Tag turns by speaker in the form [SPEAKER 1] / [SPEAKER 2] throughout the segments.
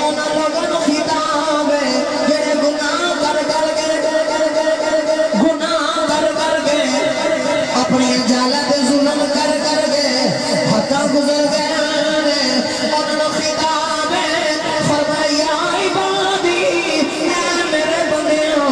[SPEAKER 1] انہاں لوگاں نوں خطاب ہے جڑے گناہ کر کے اپنی جالت ظلم کر کے حداں گزر گئے انہاں نوں خطاب ہے فرمایا عبادی اے میرے بندیوں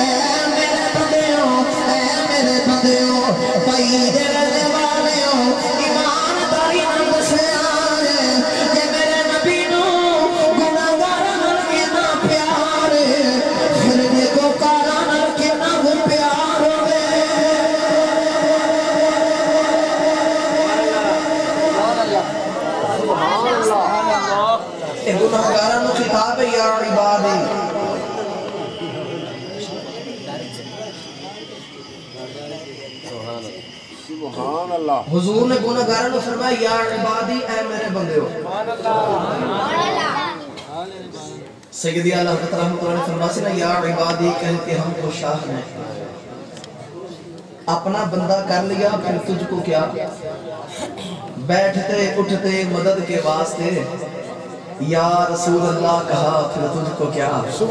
[SPEAKER 1] بھائی دے رہنے والیوں ایمانداری نہ دسیا کہ میرے نبی نوں گناہگاراں نال کتنا پیار ہے پھر نیکوکاراں نال کتنا پیار ہوے اے گناہگاراں نوں خطاب ہے یا عبادی
[SPEAKER 2] سبحان اللہ
[SPEAKER 1] حضور نے گناہگاراں نوں فرمایا یا عبادی اے میرے بندیو سیدی اعلیٰ حضرت رحمۃ اللہ نے فرمایا نا یا عبادی کہتے ہم کو شاہ نے اپنا بندہ کر لیا پھر تجھ کو کیا بیٹھتے اٹھتے مدد کے واسطے یا رسول اللہ کہا پھر تجھ کو کیا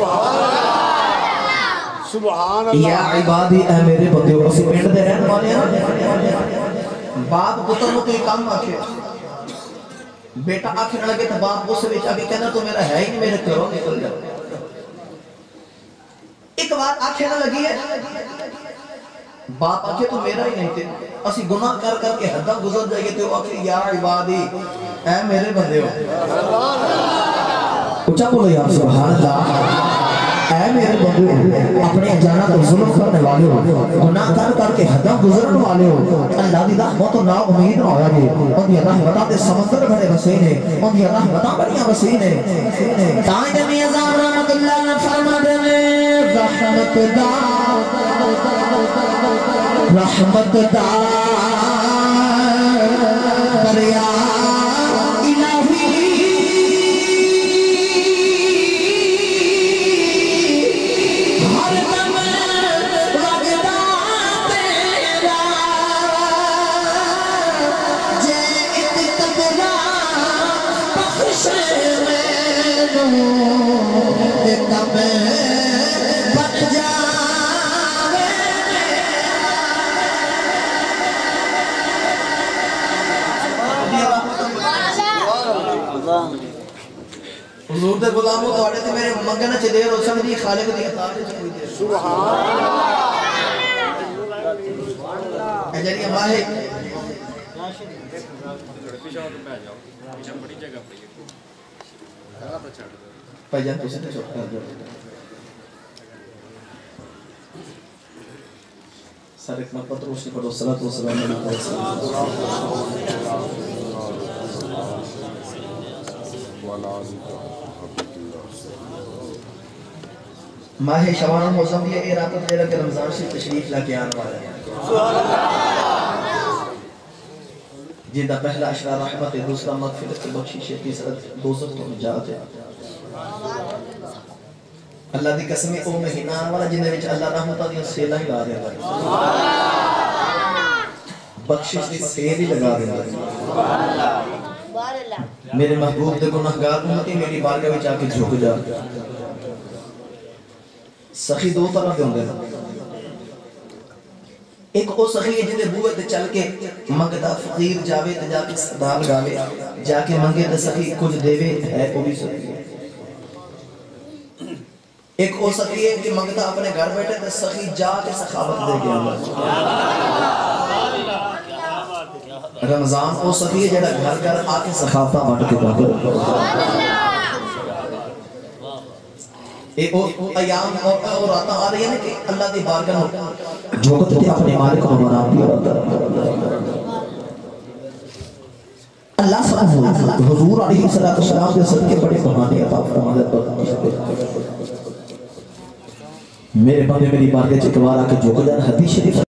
[SPEAKER 2] سبحان اللہ
[SPEAKER 1] یا عبادی اے میرے بندیو اسی پینڈ دے رہن والے ہیں باپ پتر نو کوئی کام آکھے بیٹا آکھے لگے تو باپ اس وچ آگے کہنا تو میرا ہے ہی نہیں میرے گھروں نکل جا ایک بات آکھے نہ لگی ہے باپ آکھے تو میرا ہی نہیں تھے اسی گناہ کر کے حداں گزر جائے تو آکھے یا عبادی اے میرے بندیو اچھا بولو یا سبحان اللہ اے میرے بندے اپنے جانا تو ظلم کرنے والے ہو گناہ کر کے حداں گزرن والے ہو اللہ دی رحمت و نا امید نہ ہویا جی ان دی رحمتاں دے سمندر بڑے وسیع نے ان دی رحمتاں بڑیاں وسیع نے تاج میزان رحمت اللہ نے فرما دے رحمت دا دریا حضور دے غلاموں تواڈے تے میرے منگنا چ دیر ہو سکدی خالق دی عطا وچ کوئی دیر سبحان اللہ اے جڑی ماہ پہ جان تسی تے چپ کر دو سارے ایک پتروس نے پڑھو صلاۃ و سلام علیہ ماہ شوال موسم دیا اے رات جیرہ کہ رمضان سے تشریف لا کے آنے والا ہے جن دا پہلا اشرا رحمت ہے دوسرا مغفرت بخشش ہے تیسرا دوزخ تو نجات ہے اللہ دی قسم او مہینہ آنے والا جن وچ اللہ رحمتہ دی سیلہ ہی لا دے گا بخشش دی سیل ہی لگا دے گا میرے محبوب دے گناہگار امتی میری بارگاہ وچ آ کے جھک جا سخی دو طرح دے ہوندے ایک او سخی ہے جن دے بوئے تے چل کے منگتا فقیر جاوے تے جا کے صدا لگاوے جا کے منگے تے سخی کچھ دیوے ہے او بھی سخی ہے ایک او سخی ہے کہ منگتا اپنے گھر بیٹھے تے سخی جا کے سخاوت دے گیا رمضان او سخی ہے جڑا گھر گھر آ کے سخاوتاں بانٹ کے دے ایام اور راتاں آ رہی ہیں کہ اللہ دی بارگاہ میں جھوکت تے اپنے مالک کو منام دیا اللہ سبحانہ حضور علیہ السلام کے صدقے بڑے بہانے عطا فرما دے میرے بندے میری بارگاہ چ ایک بار آ کے جھک جان حدیث شریف